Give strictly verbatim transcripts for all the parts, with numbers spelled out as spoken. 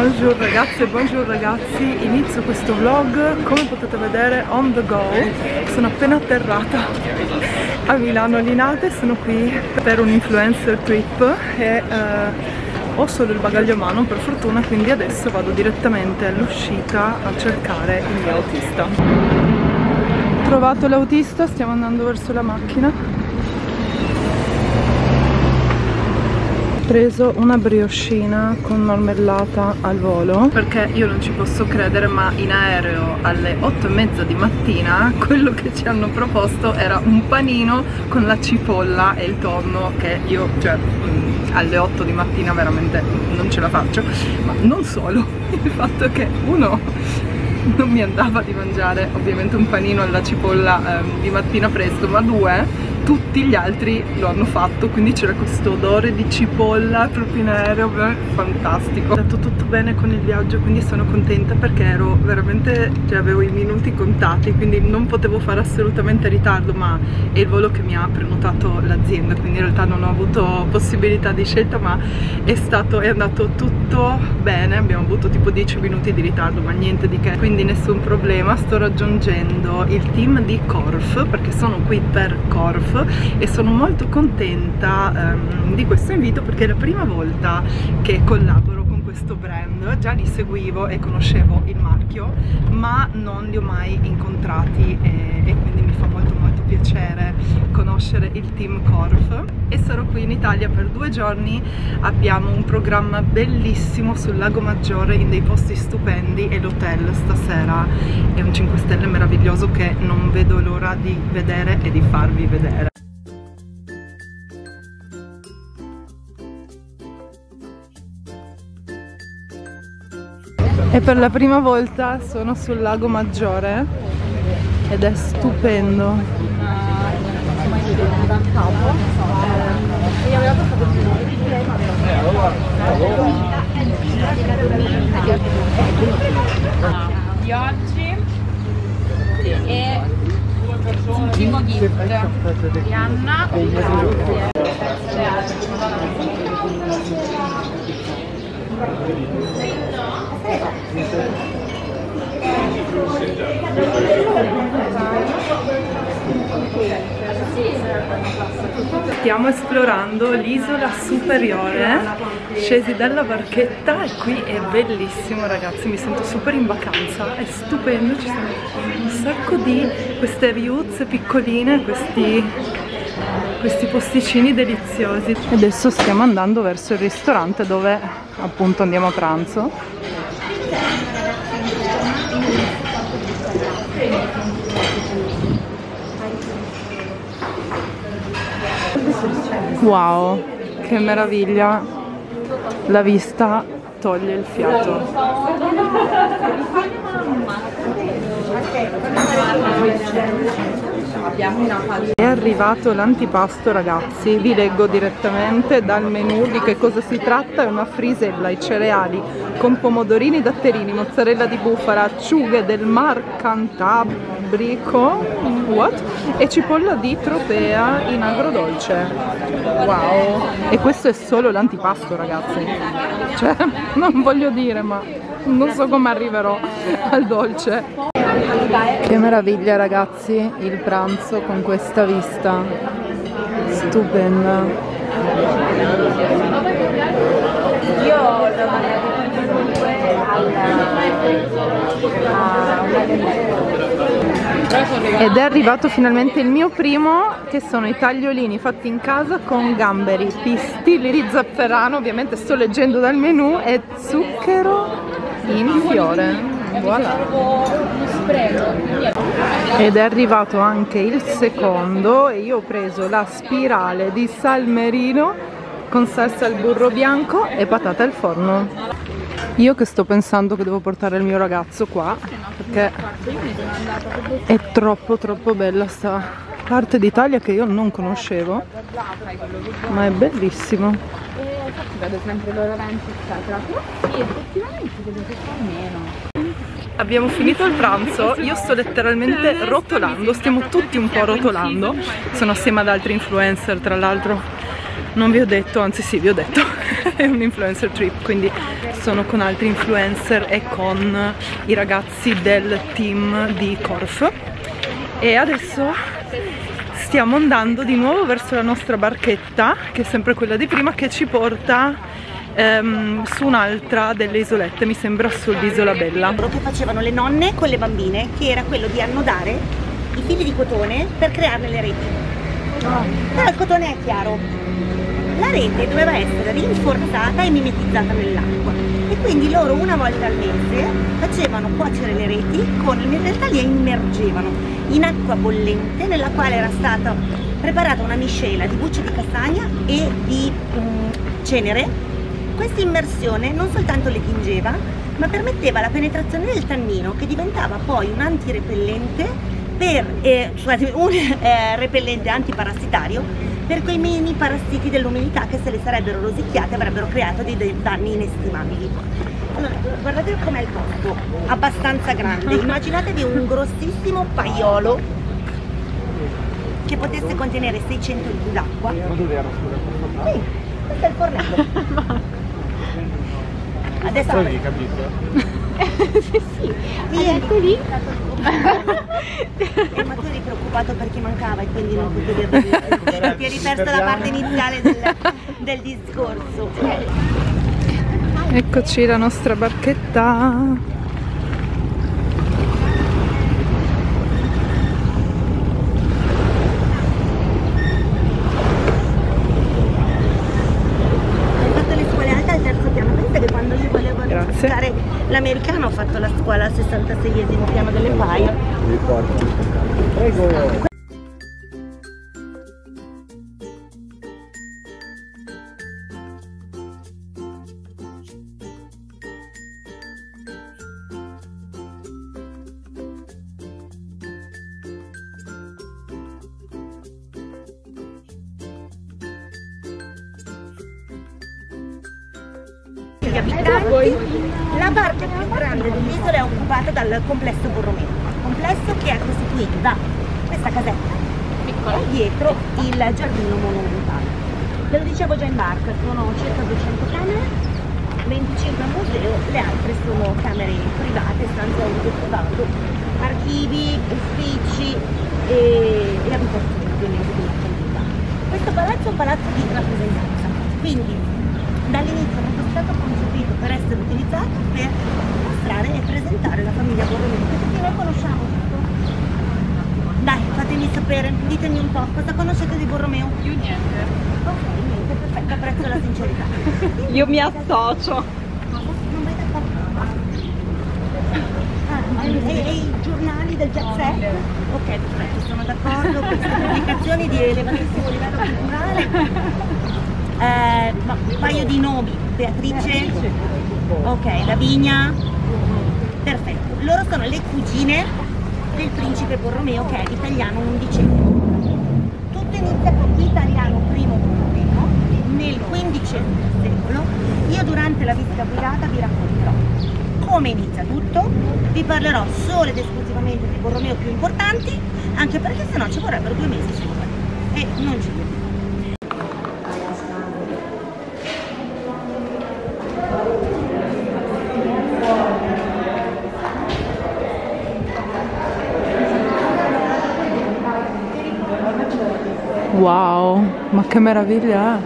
Buongiorno ragazze e buongiorno ragazzi, inizio questo vlog come potete vedere on the go. Sono appena atterrata a Milano Linate, sono qui per un influencer trip e eh, ho solo il bagaglio a mano per fortuna, quindi adesso vado direttamente all'uscita a cercare il mio autista. Ho trovato l'autista, stiamo andando verso la macchina. Ho preso una brioscina con marmellata al volo perché io non ci posso credere, ma in aereo alle otto e mezza di mattina quello che ci hanno proposto era un panino con la cipolla e il tonno, che io cioè alle otto di mattina veramente non ce la faccio. Ma non solo, il fatto che uno non mi andava di mangiare ovviamente un panino alla cipolla ehm, di mattina presto, ma due, tutti gli altri lo hanno fatto, quindi c'era questo odore di cipolla proprio in aereo, fantastico. È andato tutto bene con il viaggio, quindi sono contenta perché ero veramente, cioè avevo i minuti contati, quindi non potevo fare assolutamente ritardo, ma è il volo che mi ha prenotato l'azienda, quindi in realtà non ho avuto possibilità di scelta, ma è stato, è andato tutto bene. Abbiamo avuto tipo dieci minuti di ritardo, ma niente di che, quindi nessun problema. Sto raggiungendo il team di Corf perché sono qui per Corf e sono molto contenta um, di questo invito perché è la prima volta che collaboro con questo brand. Già li seguivo e conoscevo il marchio, ma non li ho mai incontrati e, e quindi mi fa molto molto piacere conoscere il team Corf. E sarò qui in Italia per due giorni, abbiamo un programma bellissimo sul Lago Maggiore in dei posti stupendi e l'hotel stasera è un cinque stelle meraviglioso che non vedo l'ora di vedere e di farvi vedere. E per la prima volta sono sul Lago Maggiore ed è stupendo. Di oggi e un primo gift di Anna. Stiamo esplorando l'isola superiore, scesi dalla barchetta e qui è bellissimo ragazzi, mi sento super in vacanza, è stupendo, ci sono un sacco di queste viuzze piccoline, questi, questi posticini deliziosi. E adesso stiamo andando verso il ristorante dove appunto andiamo a pranzo. Wow, che meraviglia, la vista toglie il fiato. È arrivato l'antipasto ragazzi, vi leggo direttamente dal menù di che cosa si tratta. È una frisella ai cereali con pomodorini datterini, mozzarella di bufala, acciughe del Mar Cantabrico what? e cipolla di Tropea in agrodolce. Wow, e questo è solo l'antipasto ragazzi, cioè non voglio dire, ma non so come arriverò al dolce. Che meraviglia ragazzi, il pranzo con questa vista stupenda. Io l'ho mangiato ed è arrivato finalmente il mio primo, che sono i tagliolini fatti in casa con gamberi, pistilli di zafferano, ovviamente sto leggendo dal menù, e zucchero in fiore. Voilà. Ed è arrivato anche il secondo e io ho preso la spirale di salmerino con salsa al burro bianco e patate al forno. Io che sto pensando che devo portare il mio ragazzo qua perché è troppo troppo bella sta parte d'Italia che io non conoscevo, ma è bellissimo. E infatti vedo sempre loro eventi eccetera, però sì, effettivamente vedo che fa meno. Abbiamo finito il pranzo, io sto letteralmente rotolando, stiamo tutti un po' rotolando, sono assieme ad altri influencer tra l'altro, non vi ho detto, anzi sì vi ho detto, è un influencer trip, quindi sono con altri influencer e con i ragazzi del team di Corf. E adesso stiamo andando di nuovo verso la nostra barchetta, che è sempre quella di prima, che ci porta ehm, su un'altra delle isolette, mi sembra sull'Isola Bella. Che facevano le nonne con le bambine, che era quello di annodare i fili di cotone per crearne le reti. Però il cotone è chiaro, la rete doveva essere rinforzata e mimetizzata nell'acqua, e quindi loro una volta al mese facevano cuocere le reti con, in realtà le immergevano in acqua bollente nella quale era stata preparata una miscela di bucce di castagna e di um, cenere. Questa immersione non soltanto le tingeva, ma permetteva la penetrazione del tannino, che diventava poi un antirepellente per, eh, scusate, un eh, repellente antiparassitario per quei mini parassiti dell'umidità che, se le sarebbero rosicchiate, avrebbero creato dei, dei danni inestimabili. Allora, guardate com'è il posto, abbastanza grande. Immaginatevi un grossissimo paiolo che potesse contenere seicento litri d'acqua. Sì, questo è il fornello. Adesso hai capito? Sì, sì, ecco lì. Eh, ma tu eri preoccupato perché mancava e quindi non potevi avere, ti eri perso la parte iniziale del, del discorso. Eccoci la nostra barchetta. L'americano ha fatto la scuola al sessantaseiesimo piano dell'Empire. Prego. Gli abitanti. La parte più grande dell'isola è occupata dal complesso Borromeo, complesso che è costituito da questa casetta piccola e dietro il giardino monumentale. Ve lo dicevo già in barca, sono circa duecento camere, venticinque al museo, le altre sono camere private, stanze a uso privato, archivi, uffici e, e abitazioni ovviamente della comunità. Questo palazzo è un palazzo di rappresentanza, quindi dall'inizio è stato concepito per essere utilizzato per mostrare e presentare la famiglia Borromeo, che tutti noi conosciamo, giusto? Dai, fatemi sapere, ditemi un po', cosa conoscete di Borromeo? Più niente. Ok, niente, perfetto, apprezzo la sincerità. Io mi associo. Non vai d'accordo? Ah, e, e, e i giornali del jet set? Ok, perfetto, sono d'accordo, queste pubblicazioni di elevatissimo livello culturale. Eh, un paio di nomi, Beatrice, ok, Lavinia, perfetto, loro sono le cugine del principe Borromeo, che è italiano undicesimo. Tutto inizia con l'italiano primo Borromeo nel quindicesimo secolo. Io durante la visita guidata vi racconterò come inizia tutto, vi parlerò solo ed esclusivamente dei Borromeo più importanti, anche perché sennò ci vorrebbero due mesi solo e non ci vedo. Wow, ma che meraviglia è!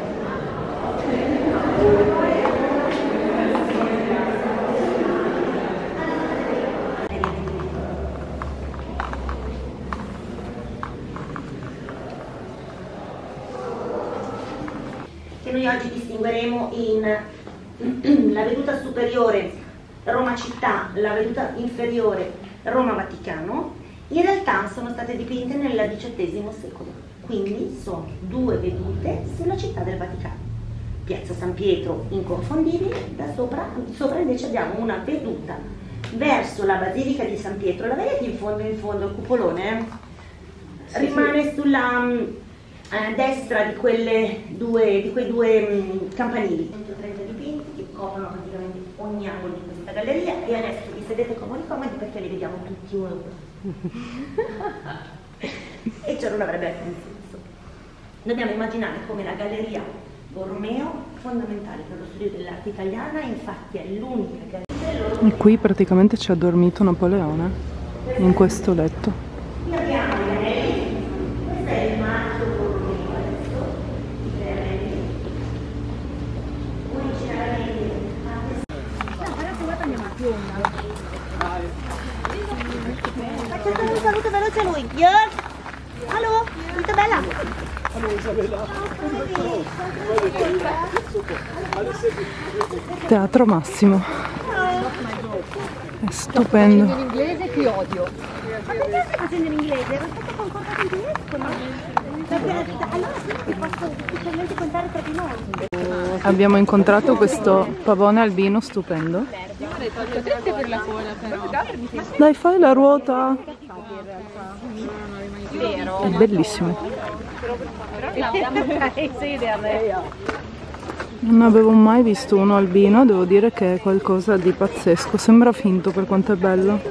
Che noi oggi distingueremo in la veduta superiore Roma città, la veduta inferiore Roma Vaticano, in realtà sono state dipinte nel diciottesimo secolo. Quindi sono due vedute sulla città del Vaticano. Piazza San Pietro inconfondibile, da sopra, sopra invece abbiamo una veduta verso la Basilica di San Pietro. La vedete in fondo, in fondo, il cupolone? Eh? Rimane sulla eh, destra di, quelle due, di quei due mh, campanili. centotrenta dipinti che coprono praticamente ogni angolo di questa galleria, e adesso vi sedete comodi comodi perché li vediamo tutti uno. E ciò non avrebbe alcun senso. Dobbiamo immaginare come la galleria Borromeo, fondamentale per lo studio dell'arte italiana, infatti è l'unica che... E qui praticamente ci ha dormito Napoleone, in questo letto. Qui abbiamo gli anelli, questo è il marchio Borromeo adesso, i tre anelli. Originariamente... Facciate un saluto veloce a lui. Jörg! Allo, Isabella! Teatro Massimo. È stupendo. In inglese ti odio. Ma perché stai facendo in inglese? Ero stato concordato in tedesco, no? Allora ti posso ufficialmente contare tra di noi. Abbiamo incontrato questo pavone albino stupendo. Dai, fai la ruota. È bellissimo. Non avevo mai visto uno albino, devo dire che è qualcosa di pazzesco. Sembra finto per quanto è bello.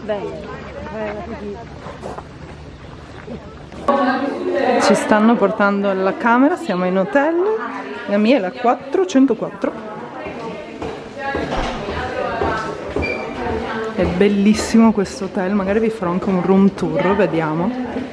Ci stanno portando alla camera, siamo in hotel. La mia è la quattrocentoquattro. È bellissimo questo hotel, magari vi farò anche un room tour, vediamo.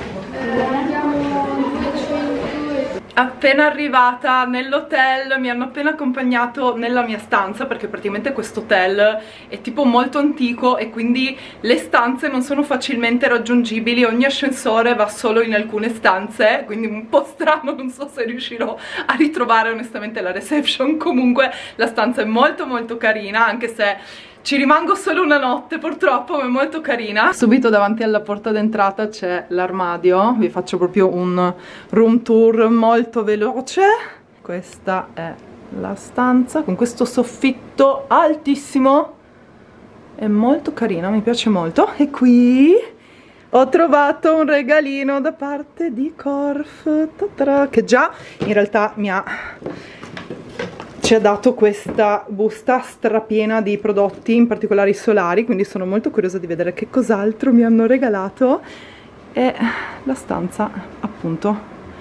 Appena arrivata nell'hotel mi hanno appena accompagnato nella mia stanza, perché praticamente questo hotel è tipo molto antico e quindi le stanze non sono facilmente raggiungibili, ogni ascensore va solo in alcune stanze, quindi un po' strano, non so se riuscirò a ritrovare onestamente la reception. Comunque la stanza è molto molto carina, anche se ci rimango solo una notte purtroppo, ma è molto carina. Subito davanti alla porta d'entrata c'è l'armadio, vi faccio proprio un room tour molto veloce. Questa è la stanza con questo soffitto altissimo, è molto carina, mi piace molto. E qui ho trovato un regalino da parte di Corf, ta-ta-ra, che già in realtà mi ha... ci ha dato questa busta strapiena di prodotti, in particolare i solari, quindi sono molto curiosa di vedere che cos'altro mi hanno regalato. E la stanza, appunto,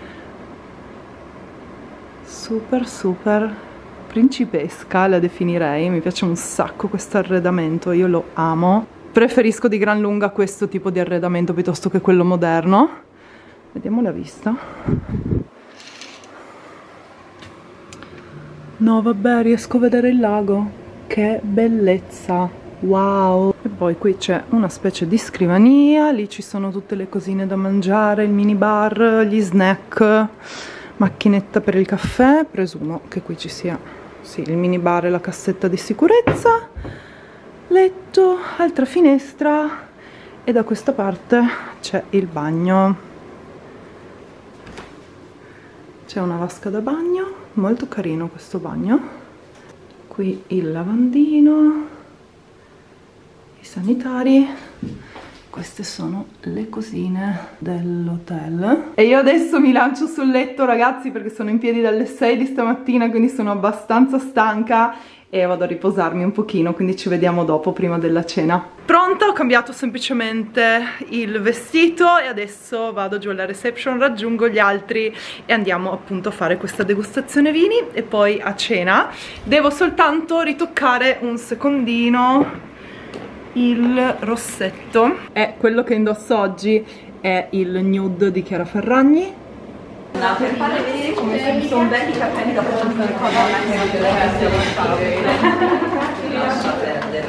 super super principesca la definirei, mi piace un sacco questo arredamento, io lo amo. Preferisco di gran lunga questo tipo di arredamento piuttosto che quello moderno. Vediamo la vista. No, vabbè, riesco a vedere il lago. Che bellezza! Wow! E poi qui c'è una specie di scrivania, lì ci sono tutte le cosine da mangiare, il minibar, gli snack, macchinetta per il caffè. Presumo che qui ci sia, sì, il minibar e la cassetta di sicurezza, letto, altra finestra e da questa parte c'è il bagno. C'è una vasca da bagno, molto carino questo bagno. Qui il lavandino, i sanitari. Queste sono le cosine dell'hotel. E io adesso mi lancio sul letto, ragazzi, perché sono in piedi dalle sei di stamattina, quindi sono abbastanza stanca e vado a riposarmi un pochino, quindi ci vediamo dopo, prima della cena. Pronta, ho cambiato semplicemente il vestito e adesso vado giù alla reception, raggiungo gli altri e andiamo appunto a fare questa degustazione vini e poi a cena. Devo soltanto ritoccare un secondino il rossetto. E quello che indosso oggi è il nude di Chiara Ferragni. Per farle vedere come se sono belli capelli dopo tanto ricordo lascia perdere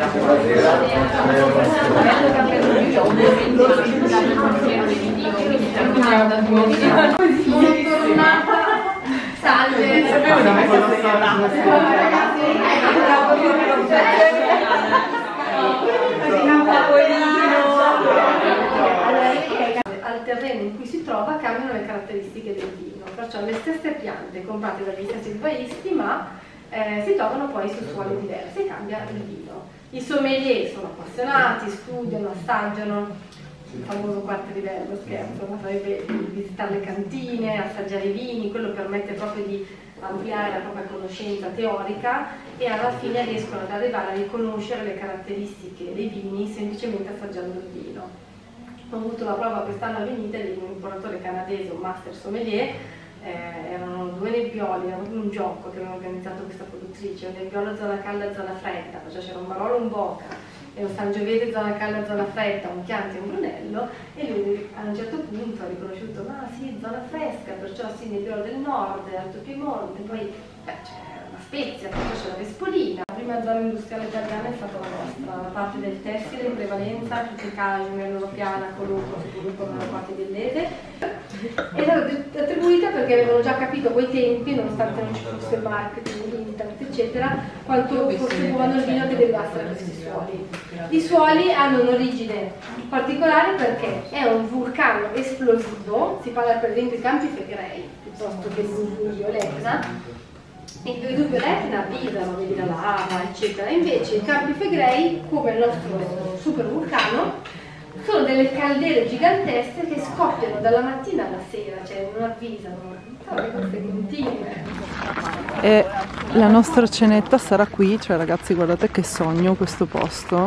al terreno in cui si trova cambiano le caratteristiche del vino, perciò le stesse piante comprate dagli stessi vivaisti, ma eh, si trovano poi su suoli diversi e cambia il vino. I sommelier sono appassionati, studiano, assaggiano, il famoso quarto livello, scherzo, ma sarebbe visitare le cantine, assaggiare i vini, quello permette proprio di ampliare la propria conoscenza teorica e alla fine riescono ad arrivare a riconoscere le caratteristiche dei vini semplicemente assaggiando il vino. Ho avuto la prova quest'anno a Venite di un importatore canadese, un master sommelier, eh, erano due nebbioli, era proprio un gioco che aveva organizzato questa produttrice, un nebbiolo zona calda, zona fredda, cioè c'era un Barolo, un Boca, e un Sangiovese zona calda, zona fredda, un Chianti e un Brunello, e lui a un certo punto ha riconosciuto, ma sì, zona fresca, perciò sì, nebbiolo del nord, Alto Piemonte, poi beh, c'è la Spezia, perciò c'è la Vespolina. La prima zona industriale italiana è stata la nostra, la parte del tessile in prevalenza, tutti i cashmere, l'Europiana, Colucco, come la parte dell'Ede. È stata attribuita perché avevano già capito a quei tempi, nonostante non ci fosse il marketing, internet, eccetera, quanto fosse buono il vino che derivasse da questi suoli. I suoli hanno un'origine particolare perché è un vulcano esplosivo, si parla per esempio di Campi Flegrei, piuttosto che il Vesuvio, l'Etna. Il Vesuvio e l'Etna visano, vedi la lava, eccetera. Invece i Campi Flegrei, come il nostro super vulcano, sono delle caldere gigantesche che scoppiano dalla mattina alla sera, cioè non avvisano, sono queste continue. E la nostra cenetta sarà qui, cioè ragazzi guardate che sogno questo posto.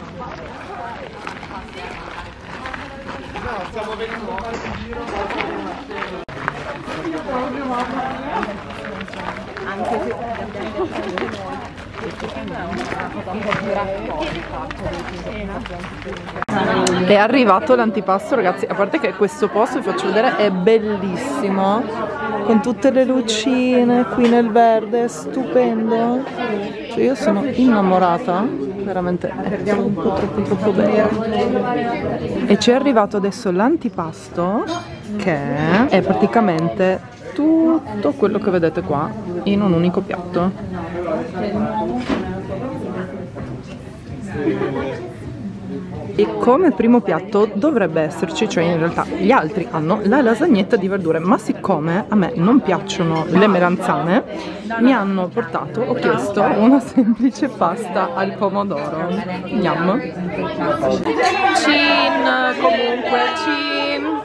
Anche se è arrivato l'antipasto ragazzi, a parte che questo posto vi faccio vedere è bellissimo, con tutte le lucine qui nel verde, è stupendo, cioè io sono innamorata, veramente è troppo troppo troppo bello. E ci è arrivato adesso l'antipasto che è praticamente tutto quello che vedete qua in un unico piatto. E come primo piatto dovrebbe esserci, cioè in realtà gli altri hanno la lasagnetta di verdure, ma siccome a me non piacciono le melanzane, mi hanno portato, ho chiesto una semplice pasta al pomodoro. Yum. Cin, comunque, cin.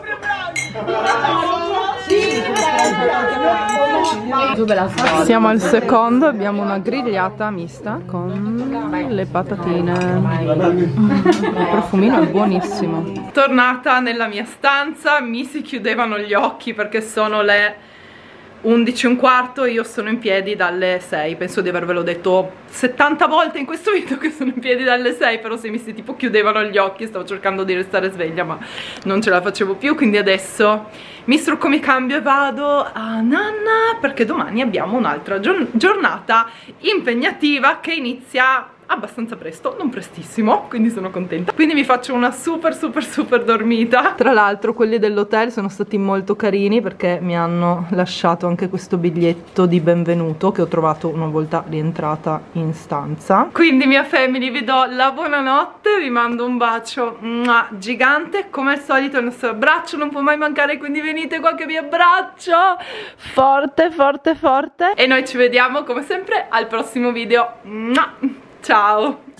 Siamo al secondo, abbiamo una grigliata mista con le patatine. Il profumino è buonissimo. Tornata nella mia stanza, mi si chiudevano gli occhi perché sono le undici e un quarto, io sono in piedi dalle sei, penso di avervelo detto settanta volte in questo video che sono in piedi dalle sei, però se mi si tipo chiudevano gli occhi stavo cercando di restare sveglia ma non ce la facevo più, quindi adesso mi strucco, mi cambio e vado a nanna perché domani abbiamo un'altra giornata impegnativa che inizia abbastanza presto, non prestissimo, quindi sono contenta. Quindi mi faccio una super super super dormita. Tra l'altro quelli dell'hotel sono stati molto carini perché mi hanno lasciato anche questo biglietto di benvenuto che ho trovato una volta rientrata in stanza. Quindi mia family, vi do la buonanotte, vi mando un bacio gigante, come al solito il nostro abbraccio non può mai mancare, quindi venite qua che vi abbraccio forte forte forte e noi ci vediamo come sempre al prossimo video. Ciao!